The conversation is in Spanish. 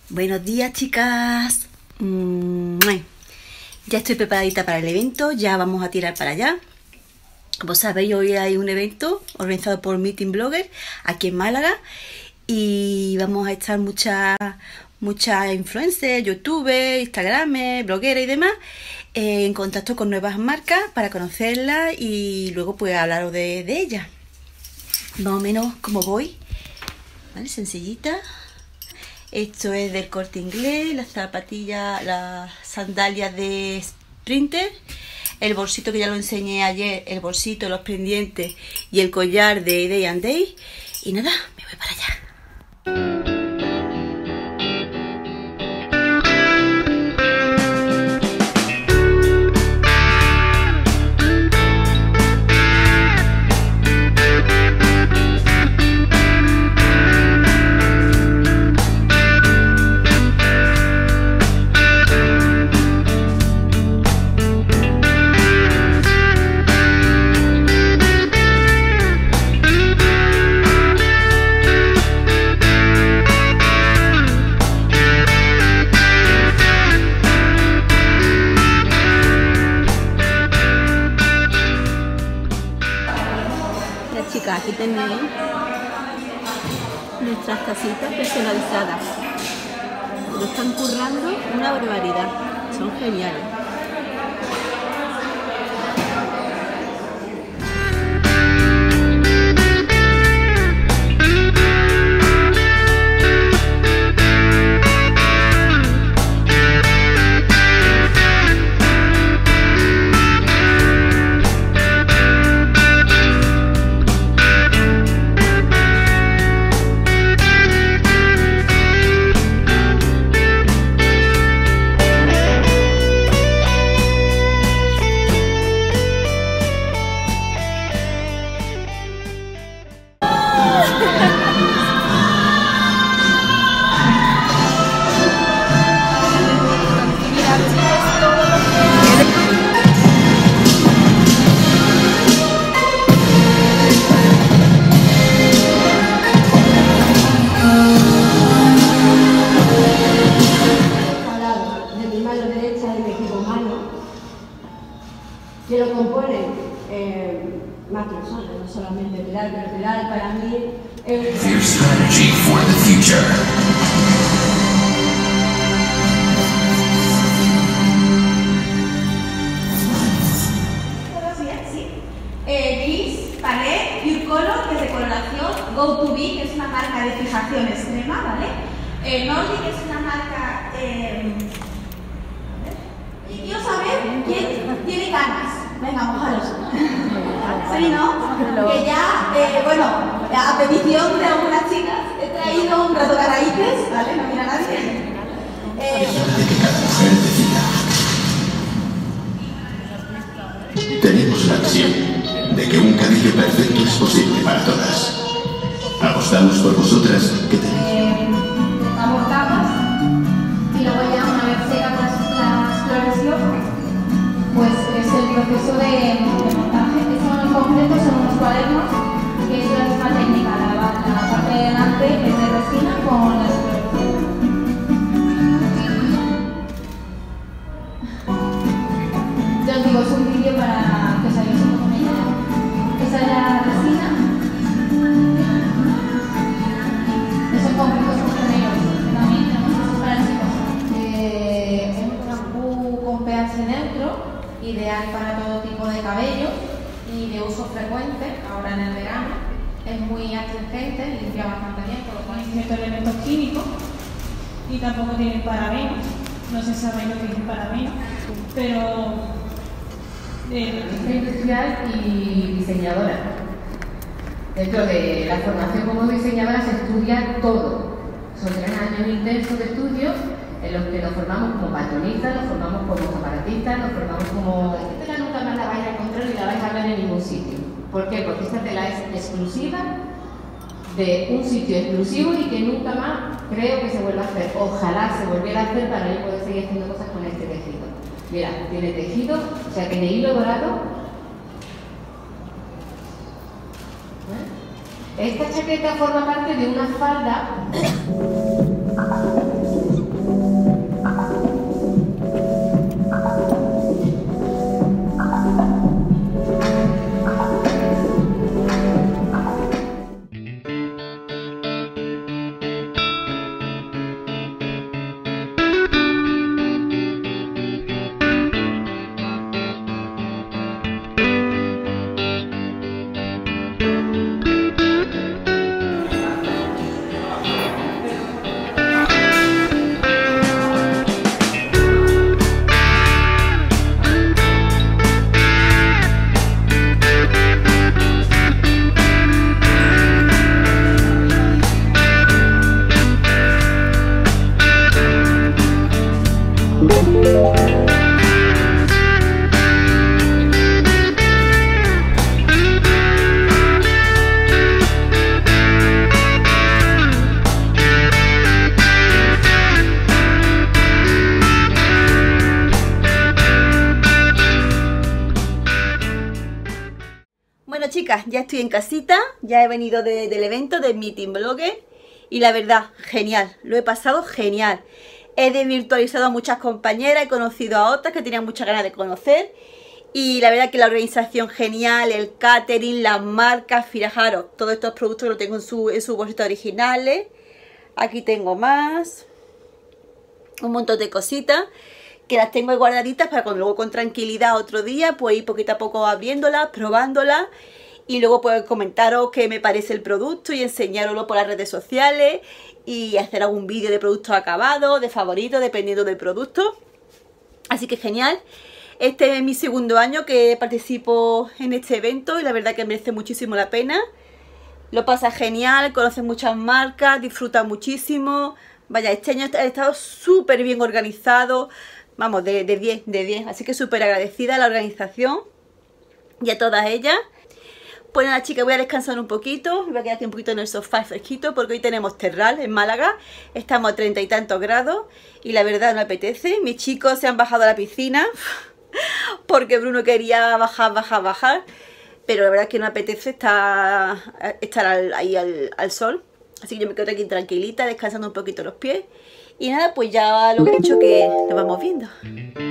Buenos días, chicas. Ya estoy preparadita para el evento, ya vamos a tirar para allá. Como sabéis, hoy hay un evento organizado por Meeting Blogger aquí en Málaga y vamos a estar muchas influencers, youtubers, instagramers, blogueras y demás en contacto con nuevas marcas para conocerlas y luego pues hablaros de ellas. Más o menos como voy, ¿vale? Sencillita. Esto es del Corte Inglés, las zapatillas, las sandalias de Sprinter, el bolsito que ya lo enseñé ayer, el bolsito, los pendientes y el collar de Day and Day. Y nada, me voy para allá. Chicas, aquí tenéis nuestras tacitas personalizadas. Lo están currando una barbaridad, son geniales. Que lo componen más personas, no solamente Pilar, pero Pilar para mí es Your strategy for the future. Kiss, Palette, Pure Color, que es de coloración, Go2B, que es una marca de fijación extrema, ¿vale? Nordic, que es una marca... y quiero saber quién tiene ganas. Venga, mojaros. Sí, ¿no? Que ya, bueno, a petición de algunas chicas, he traído un rato raíces, ¿vale? No mira a nadie. Es hora de que cada mujer decida. Tenemos la visión de que un cabello perfecto es posible para todas. Apostamos por vosotras que tenéis. Damos capas y luego ya una vez secan las flores locas, pues es el proceso de montaje. Eso en concreto son unos cuadernos que es la misma técnica, la parte de delante es de resina con las flores. Yo os digo, es un vídeo para que os hagáis una idea. Esa es la resina. Eso en concreto son gemelos. También tenemos cosas para chicos. Es un shampoo con pH neutro, ideal para todo tipo de cabello y de uso frecuente, ahora en el verano. Es muy astringente, limpia bastante bien, por lo cual Tiene ciertos elementos químicos y tampoco tiene parabenos. No se sabe lo que es parabeno, pero Soy industrial y diseñadora. Dentro de la formación como diseñadora se estudia todo. Son 3 años intensos de estudios en los que nos formamos como patronistas, nos formamos como aparatistas, nos formamos como... Esta tela nunca más la vais a encontrar ni la vais a ver en ningún sitio. ¿Por qué? Porque esta tela es exclusiva de un sitio exclusivo y que nunca más creo que se vuelva a hacer. Ojalá se volviera a hacer para yo poder seguir haciendo cosas con este tejido. Mira, tiene tejido, o sea que de hilo dorado. Esta chaqueta forma parte de una falda chicas, ya estoy en casita, ya he venido del evento del Meeting Blogger y la verdad, genial, lo he pasado genial. He desvirtualizado a muchas compañeras, he conocido a otras que tenían muchas ganas de conocer y la verdad que la organización genial, el catering, las marcas, fijaros, todos estos productos lo tengo en sus bolsitas originales. Aquí tengo más, un montón de cositas que las tengo guardaditas para cuando luego con tranquilidad otro día pues ir poquito a poco abriéndolas, probándolas y luego pues comentaros qué me parece el producto y enseñároslo por las redes sociales y hacer algún vídeo de productos acabados, de favoritos, dependiendo del producto. Así que genial. Este es mi segundo año que participo en este evento y la verdad que merece muchísimo la pena. Lo pasa genial, conoces muchas marcas, disfrutas muchísimo. Vaya, este año ha estado súper bien organizado. Vamos, de 10, de 10. Así que súper agradecida a la organización y a todas ellas. Pues nada, chicas, voy a descansar un poquito. Me voy a quedar aquí un poquito en el sofá fresquito porque hoy tenemos terral en Málaga. Estamos a 30 y tantos grados y la verdad no apetece. Mis chicos se han bajado a la piscina porque Bruno quería bajar. Pero la verdad es que no apetece estar ahí al sol. Así que yo me quedo aquí tranquilita, descansando un poquito los pies. Y nada, pues ya lo que he dicho, que nos vamos viendo.